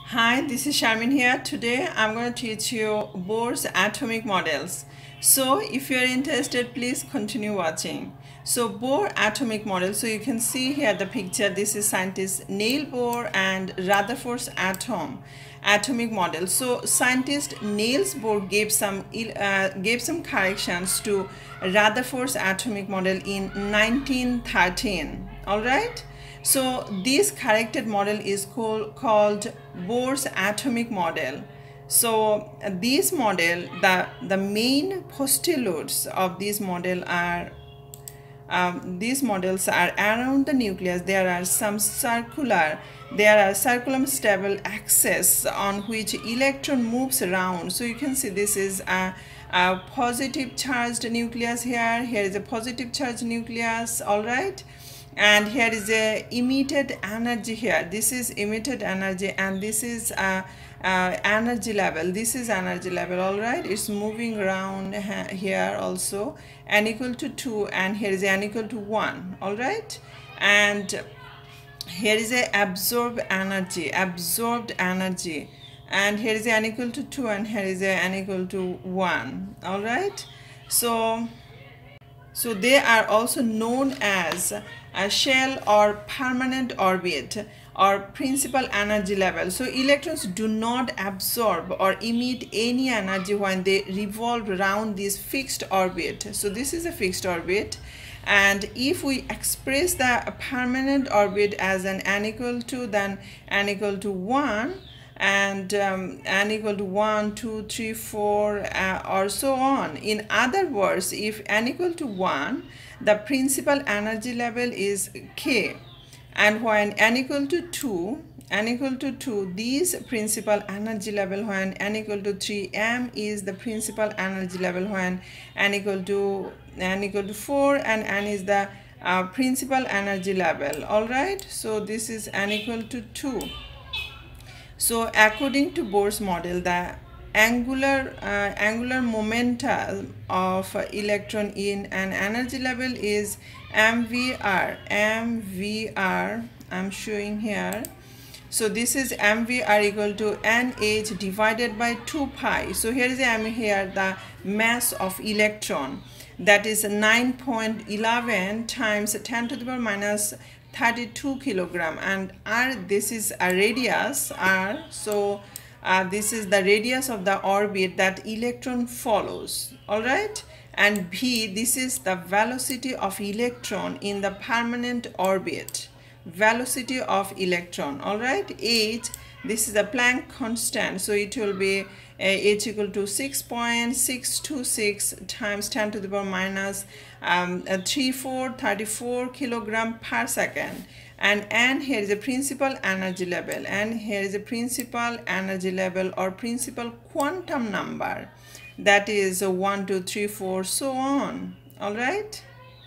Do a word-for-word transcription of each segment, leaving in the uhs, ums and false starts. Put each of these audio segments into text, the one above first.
Hi, this is Sharmin here. Today I'm going to teach you Bohr's atomic models. So if you're interested, please continue watching. So Bohr atomic model. So you can see here the picture. This is scientist Niels Bohr and Rutherford's atom atomic model. So scientist Niels Bohr gave some uh, gave some corrections to Rutherford's atomic model in nineteen thirteen. All right. So this corrected model is called, called Bohr's atomic model. So uh, this model, the, the main postulates of this model are, um, these models are around the nucleus. There are some circular, there are circular stable axes on which electron moves around. So you can see this is a, a positive charged nucleus here. Here is a positive charged nucleus, all right? And here is a emitted energy here. This is emitted energy and this is a, a energy level. This is energy level, all right? It's moving around here also. N equal to two and here is N equal to one, all right? And here is a absorbed energy, absorbed energy. And here is N equal to two and here is a N equal to one, all right? So, so they are also known as a shell or permanent orbit or principal energy level. So electrons do not absorb or emit any energy when they revolve around this fixed orbit. So this is a fixed orbit, and if we express the permanent orbit as an n equal to, then n equal to one, and um, n equal to one, two, three, four, uh, or so on. In other words, if n equal to one, the principal energy level is K, and when n equal to two, n equal to two, this principal energy level when n equal to three, m is the principal energy level when n equal to n equal to four, and n is the uh, principal energy level, all right? So this is n equal to two. So according to Bohr's model, the angular uh, angular momentum of uh, electron in an energy level is mvr. mvr I'm showing here. So this is mvr equal to nh divided by two pi. So here is m here, the mass of electron, that is nine point one one times ten to the power minus thirty-two kilogram, and r, this is a radius r. So uh, this is the radius of the orbit that electron follows, all right? And v, this is the velocity of electron in the permanent orbit, velocity of electron, all right? H, this is the Planck constant, so it will be uh, h equal to six point six two six times ten to the power minus um, uh, thirty-four, thirty-four kilogram per second. And n, here is a principal energy level, and here is a principal energy level or principal quantum number, that is uh, one, two, three, four, so on, all right?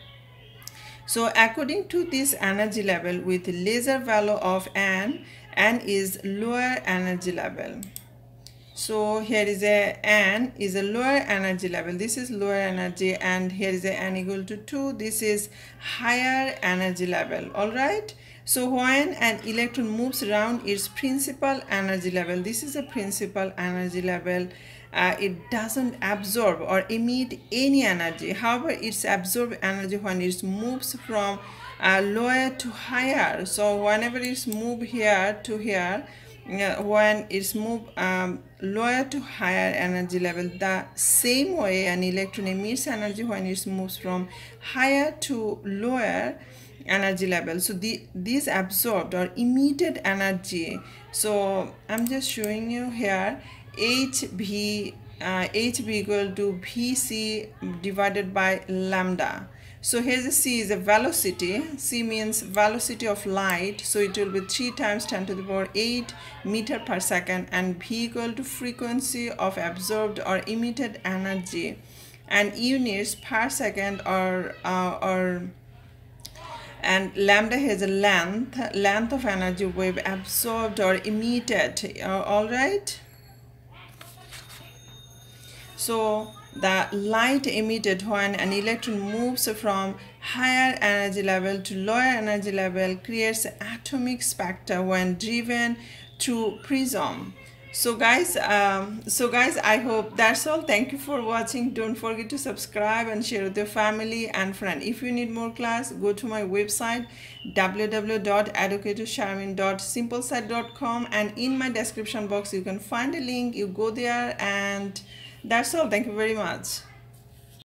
So according to this energy level with laser value of n, n is lower energy level. So here is a n is a lower energy level. This is lower energy, and here is a n equal to two. This is higher energy level, all right? So when an electron moves around its principal energy level, this is a principal energy level, uh, it doesn't absorb or emit any energy. However, it's absorbed energy when it moves from uh, lower to higher. So whenever it's moved here to here, uh, when it's moved um, lower to higher energy level, the same way an electron emits energy when it moves from higher to lower energy level. So the this absorbed or emitted energy, so I'm just showing you here, hv uh, hv equal to vc divided by lambda. So here's a c is a velocity. C means velocity of light, so it will be three times ten to the power eight meter per second, and v equal to frequency of absorbed or emitted energy, and units per second or uh, or and lambda has a length length of energy wave absorbed or emitted, uh, all right? So the light emitted when an electron moves from higher energy level to lower energy level creates atomic spectra when driven through prism. So guys, um, so guys, I hope that's all. Thank you for watching. Don't forget to subscribe and share with your family and friend. If you need more class, go to my website w w w dot educator sharmin dot simplesite dot com, and in my description box you can find a link. You go there, and that's all. Thank you very much.